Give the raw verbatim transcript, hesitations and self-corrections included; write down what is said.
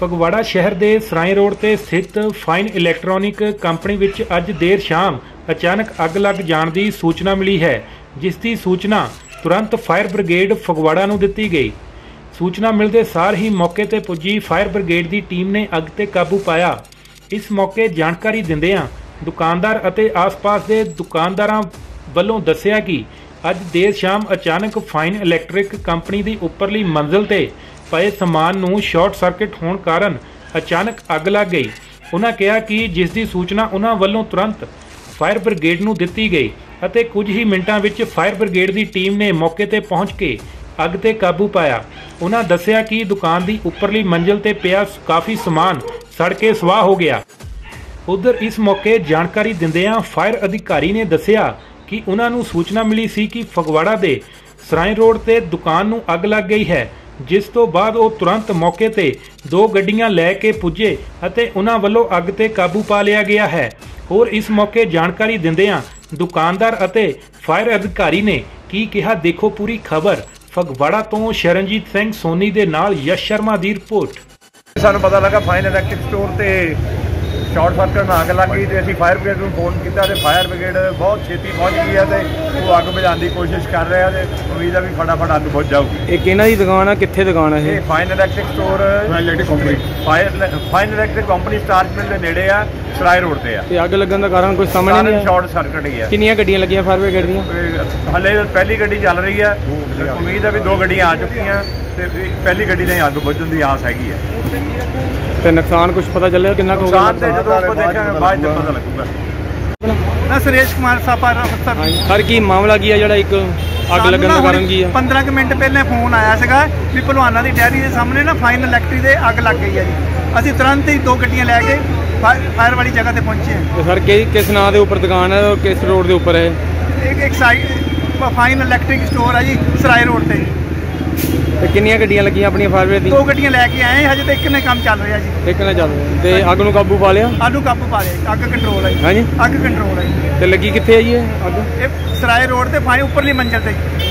ਫਗਵਾੜਾ ਸ਼ਹਿਰ ਦੇ ਸਰਾਏ ਰੋਡ ਤੇ ਸਥਿਤ ਫਾਈਨ ਇਲੈਕਟ੍ਰੋਨਿਕ ਕੰਪਨੀ ਵਿੱਚ ਅੱਜ ਦੇਰ ਸ਼ਾਮ ਅਚਾਨਕ ਅੱਗ ਲੱਗ ਜਾਣ ਦੀ ਸੂਚਨਾ ਮਿਲੀ ਹੈ, ਜਿਸ ਦੀ ਸੂਚਨਾ ਤੁਰੰਤ ਫਾਇਰ ਬ੍ਰਿਗੇਡ ਫਗਵਾੜਾ ਨੂੰ ਦਿੱਤੀ ਗਈ। सूचना मिलते सार ही मौके ते पुजी फायर ब्रिगेड की टीम ने अग ते काबू पाया। इस मौके जानकारी दिंदियां दुकानदार अते आस पास के दुकानदारां वल्लों दस्सिया कि अज देर शाम अचानक फाइन इलैक्ट्रिक कंपनी की उपरली मंजिल ते पए समान नूं शॉर्ट सर्किट होने कारण अचानक अग लग गई। उन्हां कहा कि जिस दी सूचना उन्हां वल्लों तुरंत फायर ब्रिगेड नूं दित्ती गई अते कुछ ही मिनटां विच फायर ब्रिगेड की टीम ने मौके ते पहुंच के अग ते काबू पाया। उन्होंने दस्सिया कि दुकान की उपरली मंजिल ते पिया काफ़ी समान सड़ के स्वाह हो गया। उधर इस मौके जानकारी दिंदियां फायर अधिकारी ने दस्सिया कि उन्होंने सूचना मिली सी कि फगवाड़ा दे सराय रोड ते दुकान नूं अग लग गई है, जिस तो बाद वो तुरंत मौके ते दो गड्डियां लैके पुजे अते उन्हां वल्लों अग ते काबू पा लिया गया है। और इस मौके जानकारी दिंदियां दुकानदार अते फायर अधिकारी ने की कहा, देखो पूरी खबर। फगवाड़ा तो शरणजीत सिंह सोनी दे नाल यश शर्मा दी रिपोर्ट। सानू पता लगा फाइन इलैक्ट्रिक स्टोर ते शॉर्ट सर्किट में अग लग गई तो असीं फायर ब्रिगेड नूं फोन किया तो फायर ब्रिगेड बहुत छेती पहुँच गई है तो वो अग बुझाने की कोशिश कर रहे हैं। उम्मीद है भी फटाफट अग बुझ जाऊगी। ये किहनां दी दुकान है, कित्थे दुकान है? ये fine electric store fire fine electric company starch mill के नेड़े आ, सराय रोड ते आ। अग लगन दा कारण कोई समझ नहीं, शॉर्ट सर्किट ही है। कितनियां गड्डियां लगियां फायर ब्रिगेड दीयां? हले पहली गड्डी चल रही है, उम्मीद है भी दो गड्डियां आ चुकी हैं ते पहली गड्डी ने अग बुझण दी आस हैगी है। ਤੇ ਨੁਕਸਾਨ ਕੁਝ ਪਤਾ ਚੱਲਿਆ ਕਿੰਨਾ ਕੁ ਹੋਗਾ? ਨੁਕਸਾਨ ਤੇ ਜਦੋਂ ਆਪਾਂ ਦੇਖਾਂਗੇ ਬਾਅਦ ਚ ਪਤਾ ਲੱਗੂਗਾ। ਮੈਂ ਸੁਰੇਸ਼ ਕੁਮਾਰ ਸਾਪਾ ਅਫਸਰ। ਸਰ ਕੀ ਮਾਮਲਾ ਕੀ ਹੈ ਜਿਹੜਾ ਇੱਕ ਅੱਗ ਲੱਗਣ ਦਾ ਕਾਰਨ ਕੀ ਹੈ? ਪੰਦਰਾਂ ਕੁ ਮਿੰਟ ਪਹਿਲਾਂ ਫੋਨ ਆਇਆ ਸੀਗਾ ਵੀ ਭਲਵਾਨਾਂ ਦੀ ਡੈਰੀ ਦੇ ਸਾਹਮਣੇ ਨਾ ਫਾਈਨ ਇਲੈਕਟ੍ਰਿਕ ਦੇ ਅੱਗ ਲੱਗ ਗਈ ਹੈ ਜੀ। ਅਸੀਂ ਤੁਰੰਤ ਹੀ ਦੋ ਗੱਡੀਆਂ ਲੈ ਕੇ ਫਾਇਰ ਵਾਲੀ ਜਗ੍ਹਾ ਤੇ ਪਹੁੰਚੇ ਹਾਂ। ਤੇ ਸਰ ਕਿ ਕਿਸ ਨਾਂ ਦੇ ਉੱਪਰ ਦੁਕਾਨ ਹੈ, ਕਿਸ ਰੋਡ ਦੇ ਉੱਪਰ ਹੈ? ਇੱਕ ਇੱਕ ਸਾਈਡ ਫਾਈਨ ਇਲੈਕਟ੍ਰਿਕ ਸਟੋਰ ਹੈ ਜੀ, ਸਰਾਏ ਰੋਡ ਤੇ। ਤੇ ਕਿੰਨੀਆਂ ਗੱਡੀਆਂ ਲੱਗੀਆਂ ਆਪਣੀਆਂ ਫਾਇਰ ਬ੍ਰਿਗੇਡ ਦੀਆਂ? ਦੋ ਗੱਡੀਆਂ ਲੈ ਕੇ ਆਏ, ਹਜੇ ਤਾਂ ਇੱਕ ਨੇ ਕੰਮ ਚੱਲ ਰਿਹਾ ਜੀ। ਇੱਕ ਨੇ ਚੱਲ ਰਿਹਾ ਤੇ ਅੱਗ ਨੂੰ ਕਾਬੂ ਪਾ ਲਿਆ? ਅੱਗ ਨੂੰ ਕਾਬੂ ਪਾ ਲਿਆ, ਅੱਗ ਕੰਟਰੋਲ ਹੈ। ਹਾਂਜੀ, ਅੱਗ ਕੰਟਰੋਲ ਹੈ। ਤੇ ਲੱਗੀ ਕਿੱਥੇ ਹੈ ਜੀ ਇਹ ਅੱਗ? ਇਹ ਸਰਾਏ ਰੋਡ ਤੇ ਫਾਈਨ ਉੱਪਰਲੀ ਮੰਜ਼ਿਲ ਤੇ।